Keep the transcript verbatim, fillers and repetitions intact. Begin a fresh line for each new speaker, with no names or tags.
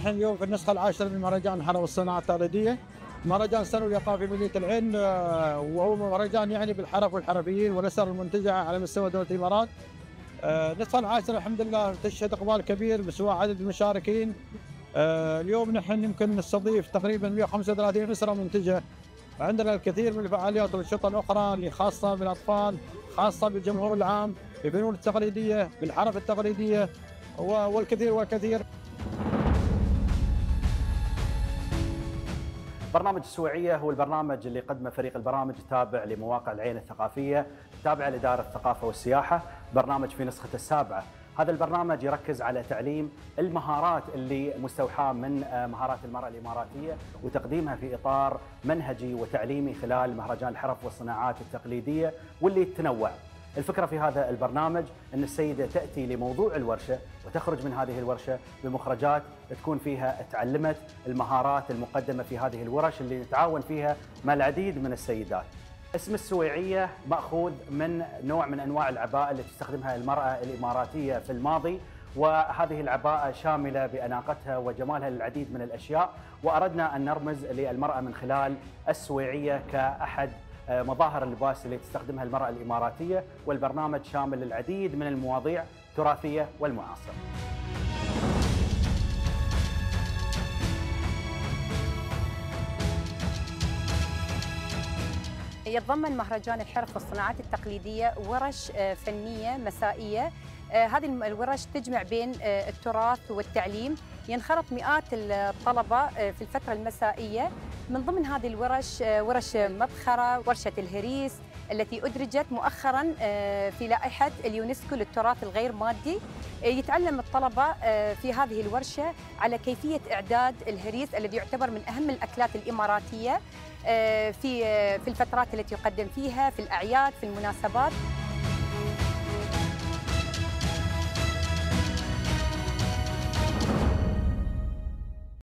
نحن اليوم في النسخة العاشرة من مهرجان الحرف والصناعة التقليدية، مهرجان سنوي يقع في مدينة العين، آه، وهو مهرجان يعني بالحرف والحرفيين والأسر المنتجة على مستوى دولة الإمارات. آه، النسخة العاشرة الحمد لله تشهد إقبال كبير بسوى عدد المشاركين. آه، اليوم نحن يمكن نستضيف تقريبا مئة وخمسة وثلاثين أسرة منتجة. عندنا الكثير من الفعاليات والأنشطة الأخرى اللي خاصة بالأطفال، خاصة بالجمهور العام، بالفنون التقليدية، بالحرف التقليدية والكثير والكثير.
برنامج السويعية هو البرنامج اللي قدمه فريق البرامج التابع لمواقع العين الثقافية التابعة لإدارة الثقافة والسياحة، برنامج في نسخته السابعة. هذا البرنامج يركز على تعليم المهارات اللي مستوحاة من مهارات المرأة الإماراتية وتقديمها في إطار منهجي وتعليمي خلال مهرجان الحرف والصناعات التقليدية واللي تنوع. الفكرة في هذا البرنامج أن السيدة تأتي لموضوع الورشة وتخرج من هذه الورشة بمخرجات تكون فيها تعلمت المهارات المقدمة في هذه الورش اللي نتعاون فيها مع العديد من السيدات. اسم السويعية مأخوذ من نوع من أنواع العباءة اللي تستخدمها المرأة الإماراتية في الماضي، وهذه العباءة شاملة بأناقتها وجمالها للعديد من الأشياء، وأردنا أن نرمز للمرأة من خلال السويعية كأحد مظاهر اللباس اللي تستخدمها المرأة الإماراتية، والبرنامج شامل العديد من المواضيع التراثية والمعاصرة.
يتضمن مهرجان الحرف والصناعات التقليدية ورش فنية مسائية. هذه الورش تجمع بين التراث والتعليم. ينخرط مئات الطلبة في الفترة المسائية. من ضمن هذه الورش ورش مبخرة، ورشة الهريس التي أدرجت مؤخراً في لائحة اليونسكو للتراث الغير مادي. يتعلم الطلبة في هذه الورشة على كيفية إعداد الهريس الذي يعتبر من أهم الأكلات الإماراتية في في الفترات التي يقدم فيها، في الأعياد، في المناسبات.